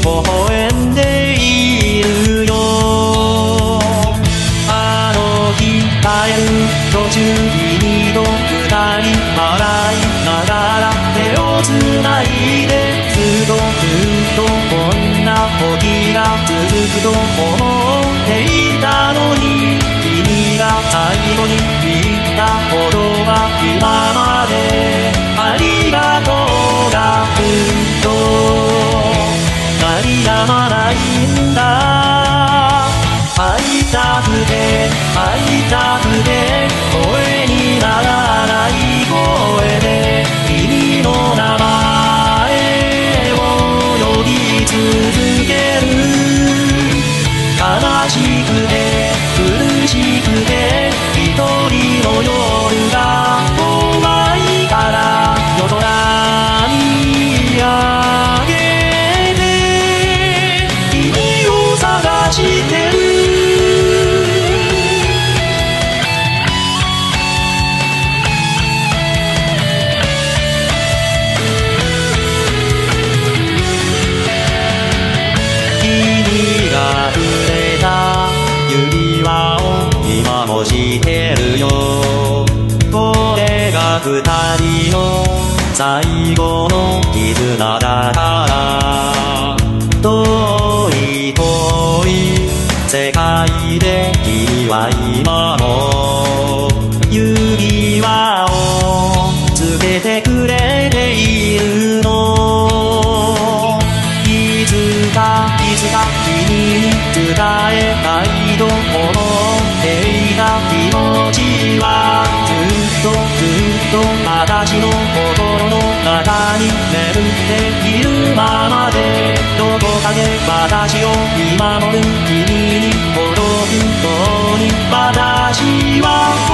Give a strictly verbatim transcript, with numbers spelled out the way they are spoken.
微笑んでいるよ。あの日帰る途中君と二人笑いながら手をつないで、ずっとずっとこんな時が続くと思っていたのに、君が最後に言った言葉、今までありがとうがずっと鳴り止まないんだ。会いたくて会いたくて声にならない声で君の名前を呼び続ける。悲しくて苦しくて一人の夜が怖いから夜空見上げて君を探してる。君が触れた指輪を今もしてるよ。これが二人の最後の絆だから。遠い遠い世界で君は今も指輪をつけてくれているの。いつかいつか君に伝えたいと思っていた気持ちは、ずっとずっと私の心の中に眠っているままで、どこかで私を見守る君に届くように私は